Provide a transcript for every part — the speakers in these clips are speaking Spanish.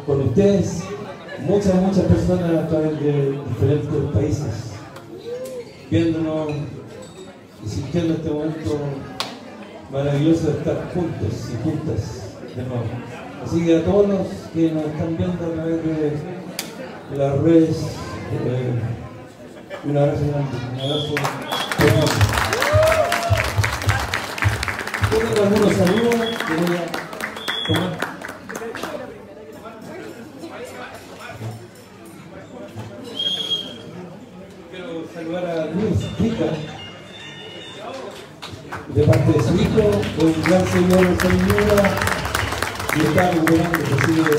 con ustedes, muchas personas a través de diferentes países, viéndonos y sintiendo este momento maravilloso de estar juntos y juntas de nuevo. Así que a todos los que nos están viendo a través de las redes, un abrazo grande, un abrazo hermoso. Tengo algunos saludos que voy a tomar. Quiero saludar a Luis Rica, de parte de su hijo, un gran señor de Salinura, y está recuperando Cecilia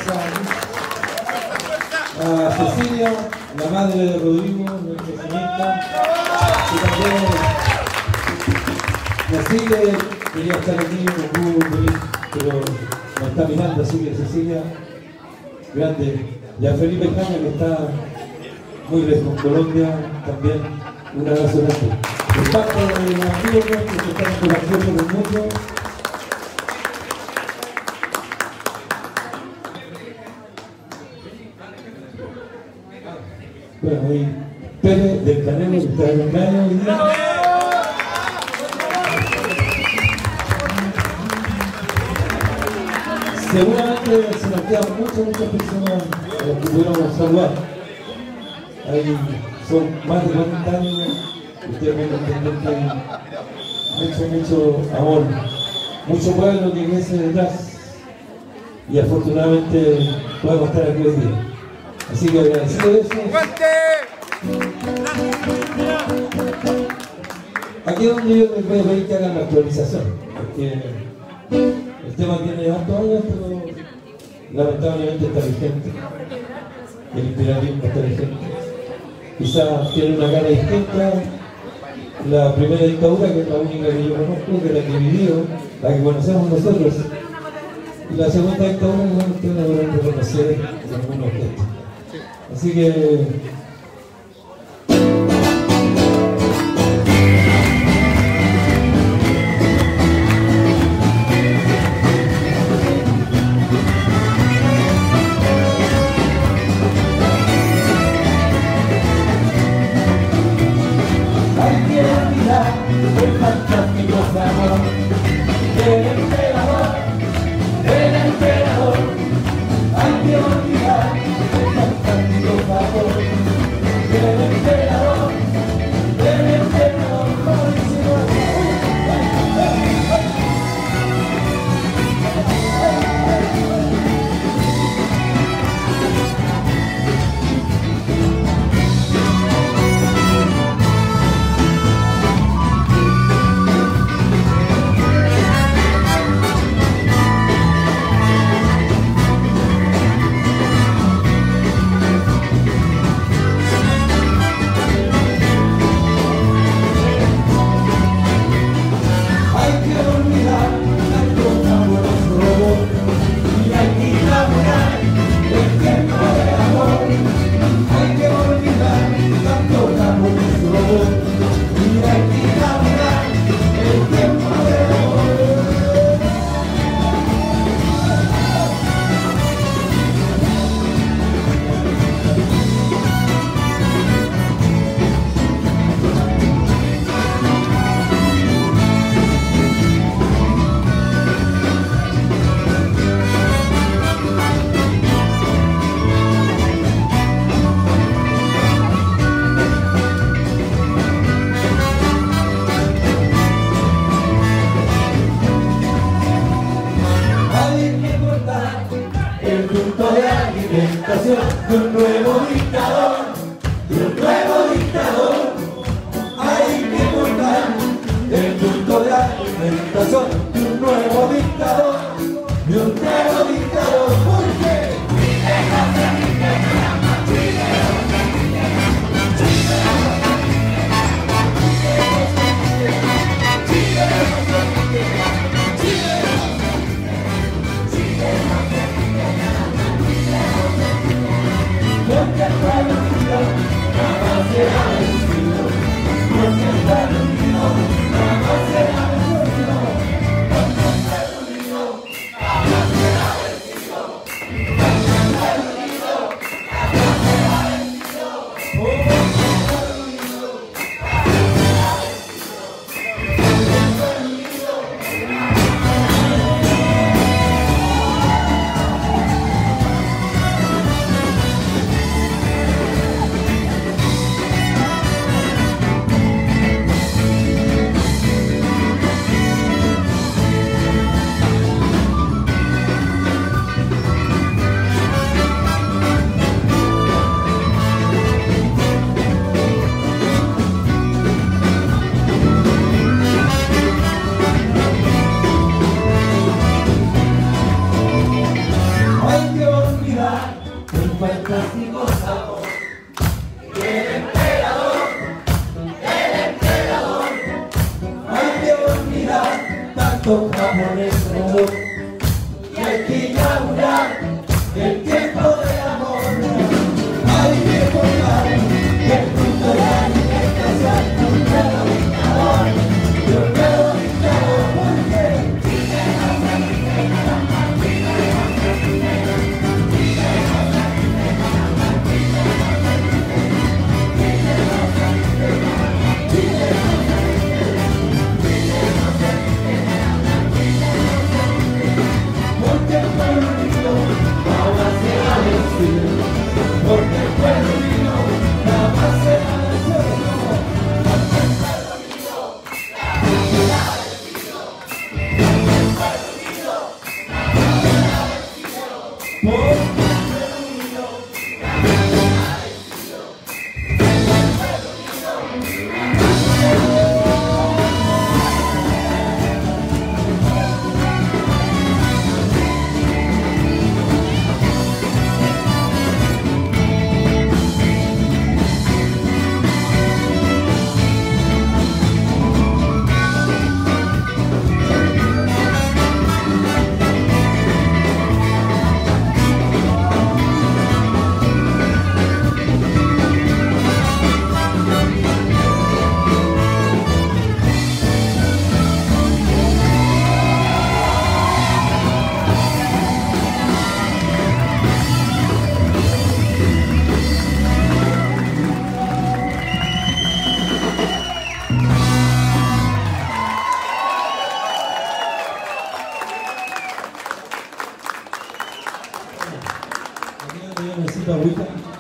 a Cecilia, la madre de Rodrigo, nuestra señorita, que también Cecilia quería estar aquí, no pudo venir, pero nos está mirando, así que Cecilia, grande, y a Felipe Caña, que está muy lejos, Colombia, también un abrazo grande. El pacto de los amigos que están por aquí por el mundo. Bueno, ahí Pérez del Canelo, que está en el cumpleaños hoy día. Seguramente se nos quedan muchas personas a las que pudiéramos saludar. Ahí son más de 40 años. Ustedes van a entender que hay mucho amor, mucho pueblo que crece detrás, y afortunadamente podemos estar aquí hoy día. Así que agradecido de eso. Aquí es donde yo les voy a pedir que hagan la actualización, porque el tema tiene hartos años, pero lamentablemente está vigente. El imperialismo está vigente. Quizás tiene una cara distinta. La primera dictadura, que es la única que yo conozco, que es la que he vivido, la que conocemos nosotros. Y la segunda dictadura, bueno, ustedes la podrán reconocer en algunos objetos. Así que el fantástico sabor del emperador, hay que olvidar el fantástico sabor del emperador, de un nuevo dictador, hay que cortar el punto de alimentación de un nuevo dictador, porque fantástico sabor. El emperador, hay que olvidar tanto japonés nuevo, y hay que inaugurar el tiempo del amor. Hay que tocar el punto de la alimentación, un nuevo dictador, y un nuevo dictador, porque porque el pueblo mío nada más se va al cielo. Porque el pueblo mío nada más se va al cielo. Porque el pueblo mío nada más se va al cielo. Porque el pueblo mío nada más se va al cielo. Porque el pueblo mío nada más se va al cielo. Necesito agüita.